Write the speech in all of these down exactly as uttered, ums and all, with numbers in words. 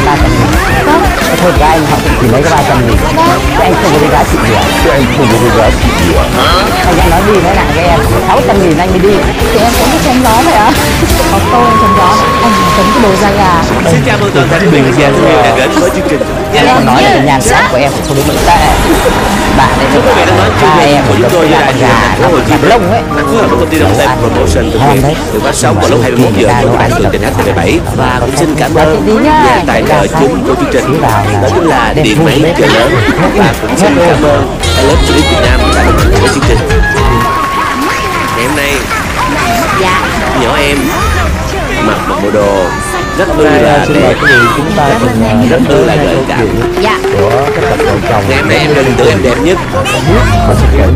lấy ba trăm nghìn. Vâng. Thôi các anh họ cũng chỉ lấy có ba trăm nghìn. Các anh không có cái giá trị gì à? Các anh không có cái giá trị gì à? Anh đang nói đi nói lại với em sáu trăm nghìn anh mới đi. Thì em cũng đi chống gió vậy ạ. Có tôi chống gió, anh chống cái đồ da gà. Xin chào mừng toàn thể quý vị khán giả thân yêu đã đến với chương trình. Em còn nói là cái nhan sắc của em cũng không đến tệ. Bạn ấy Thưa quý vị đang nói chương trình của chúng tôi như đại diện thành phố Hồ Chí Minh lông ấy. phối hợp với công ty Đông Tây Promotion thực hiện được phát sóng vào lúc hai mươi mốt giờ của đài truyền hình H T V bảy. Và cũng xin cảm ơn nhà tài trợ chính của chương trình, đó chính là điện máy chợ lớn. Và cũng xin cảm ơn Electronic Việt Nam đã đồng hành với chương trình. Ngày hôm nay Dạ. nhỏ em mặc một bộ đồ rất ư là đẹp, chúng ta cùng rất ư là gợi cảm. Dạ. của các cặp vợ chồng. Ngày hôm nay em đừng tưởng em đẹp nhất. Và sự kiện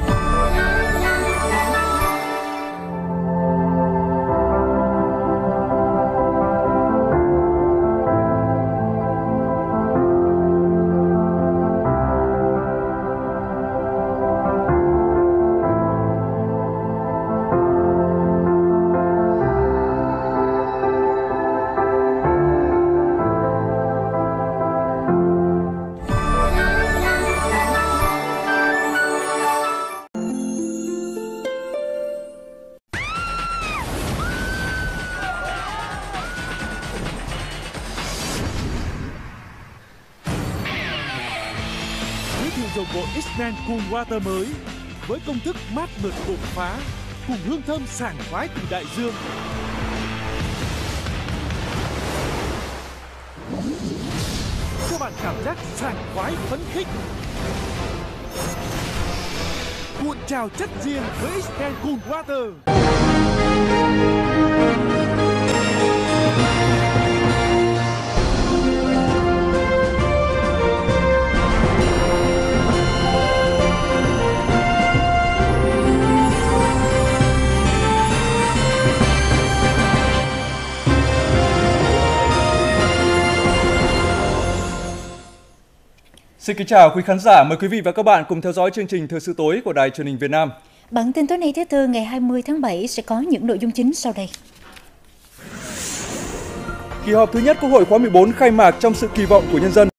dầu gội X-Men Cool Water mới với công thức mát mượt đột phá cùng hương thơm sảng khoái từ đại dương. Cho bạn cảm giác sảng khoái phấn khích. Cuộn trào chất riêng với X-Men Cool Water. Xin kính chào quý khán giả, mời quý vị và các bạn cùng theo dõi chương trình Thời sự tối của Đài Truyền hình Việt Nam. Bản tin tối nay thứ Tư ngày hai mươi tháng bảy sẽ có những nội dung chính sau đây. Kỳ họp thứ nhất Quốc hội khóa mười bốn khai mạc trong sự kỳ vọng của nhân dân.